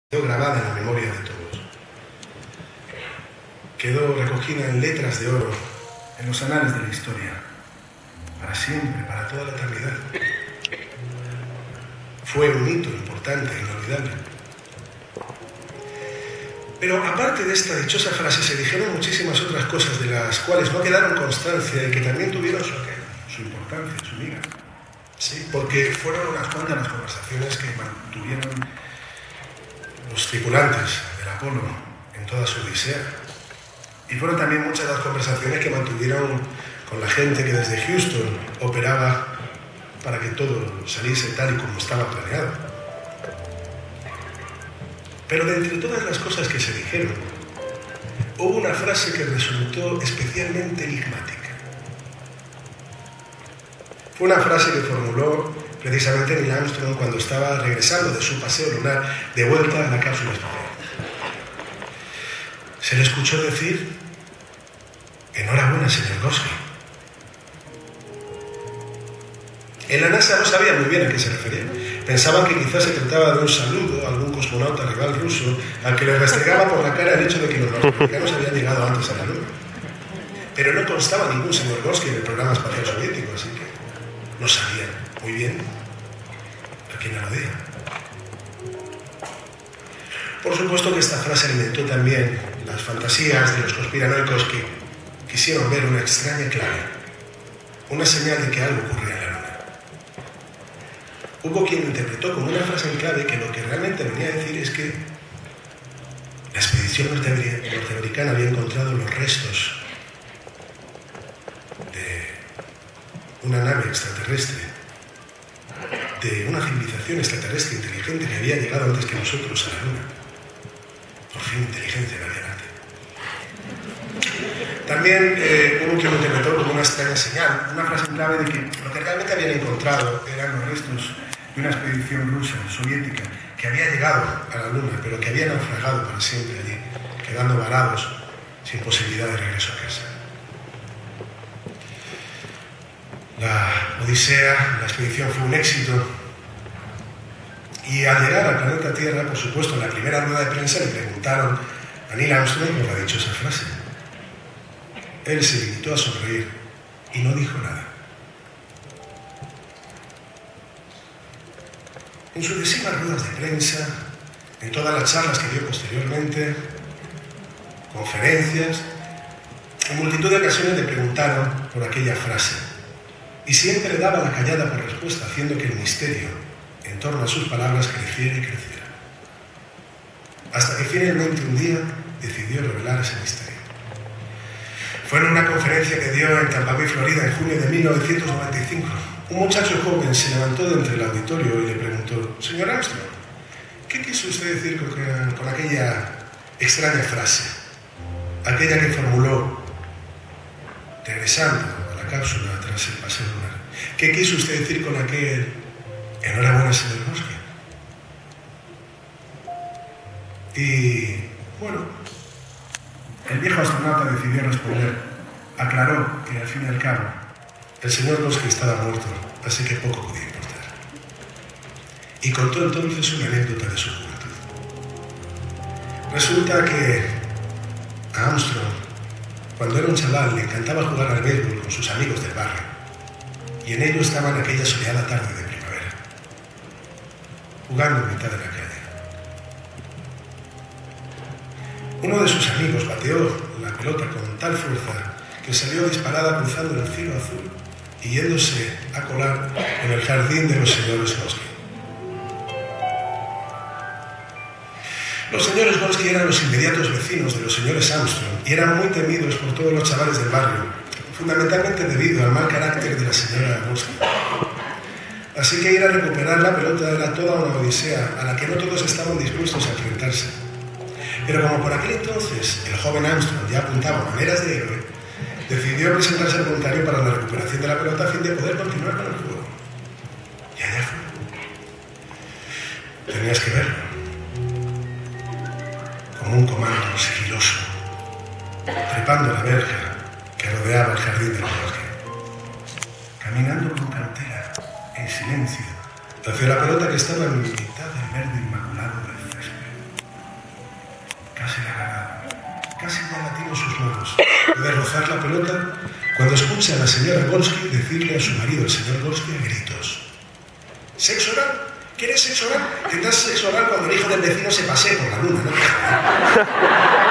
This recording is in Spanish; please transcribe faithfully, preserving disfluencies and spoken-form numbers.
quedó grabada en la memoria de todos. Quedó recogida en letras de oro en los anales de la historia, para siempre, para toda la eternidad. Fue un hito importante e inolvidable. Pero aparte de esta dichosa frase, se dijeron muchísimas otras cosas de las cuales no quedaron constancia y que también tuvieron su, su importancia, su miga. Sí, porque fueron unas cuantas las conversaciones que mantuvieron los tripulantes del Apolo en toda su odisea. Y fueron también muchas las conversaciones que mantuvieron con la gente que desde Houston operaba para que todo saliese tal y como estaba planeado. Pero de entre todas las cosas que se dijeron, hubo una frase que resultó especialmente enigmática. Fue una frase que formuló precisamente Neil Armstrong cuando estaba regresando de su paseo lunar de vuelta a la cápsula espacial. Se le escuchó decir: "Enhorabuena, señor Gorsky". En la NASA no sabían muy bien a qué se refería. Pensaban que quizás se trataba de un saludo a algún cosmonauta rival ruso al que le restregaba por la cara el hecho de que los norteamericanos habían llegado antes a la Luna. Pero no constaba ningún señor Gorsky en el programa espacial soviético, así que no sabían muy bien a quién aludía. Por supuesto que esta frase alimentó también las fantasías de los conspiranoicos que quisieron ver una extraña clave, una señal de que algo ocurría en la Luna. Hubo quien interpretó como una frase en clave que lo que realmente venía a decir es que la expedición norteamericana había encontrado los restos de una nave extraterrestre, de una civilización extraterrestre inteligente que había llegado antes que nosotros a la Luna. Por fin, inteligencia de adelante. También eh, hubo quien lo interpretó como una extraña señal, una frase en clave de que lo que realmente habían encontrado eran los restos de una expedición rusa, soviética, que había llegado a la Luna, pero que había naufragado para siempre allí, quedando varados sin posibilidad de regreso a casa. La odisea, la expedición fue un éxito, y al llegar al planeta Tierra, por supuesto, en la primera rueda de prensa le preguntaron a Neil Armstrong por la dichosa frase. Él se limitó a sonreír y no dijo nada. En sucesivas ruedas de prensa, en todas las charlas que dio posteriormente, conferencias, en multitud de ocasiones le preguntaron por aquella frase, y siempre daba la callada por respuesta, haciendo que el misterio en torno a sus palabras creciera y creciera. Hasta que finalmente un día decidió revelar ese misterio. Fue en una conferencia que dio en Tampa Bay, Florida, en junio de mil novecientos noventa y cinco. Un muchacho joven se levantó de entre el auditorio y le preguntó: "Señor Armstrong, ¿qué quiso usted decir con, que, con aquella extraña frase? Aquella que formuló regresando a la cápsula tras el paseo lunar. ¿Qué quiso usted decir con aquel enhorabuena, señor Gorsky?". Y bueno, el viejo astronauta decidió responder. Aclaró que al fin y al cabo el señor Gorsky estaba muerto, así que poco podía importar. Y contó entonces una anécdota de su juventud. Resulta que a Armstrong, cuando era un chaval, le encantaba jugar al béisbol con sus amigos del barrio, y en ello estaban aquella soleada tarde de primavera, jugando en mitad de la calle. Uno de sus amigos bateó la pelota con tal fuerza que salió disparada cruzando el cielo azul y yéndose a colar en el jardín de los señores Gorsky. Los señores Gorsky eran los inmediatos vecinos de los señores Armstrong y eran muy temidos por todos los chavales del barrio, fundamentalmente debido al mal carácter de la señora Gorsky. Así que ir a recuperar la pelota era toda una odisea a la que no todos estaban dispuestos a enfrentarse. Pero como por aquel entonces el joven Armstrong ya apuntaba maneras de héroe, decidió presentarse al voluntario para la recuperación de la pelota a fin de poder continuar con el juego. Y allá fue. Tenías que verlo. Como un comando sigiloso, trepando la verja que rodeaba el jardín del bosque, caminando con cautela, en silencio, hacia la pelota que estaba en mitad del verde inmaculado del césped. Casi la ha ganado. Casi ya la tiene en sus manos. Puede rozar la pelota cuando escucha a la señora Golsky decirle a su marido, el señor Golsky, a gritos: ¿sexo oral? ¿Quieres sexo oral? Tendrás sexo oral cuando el hijo del vecino se pasee por la luna, ¿no?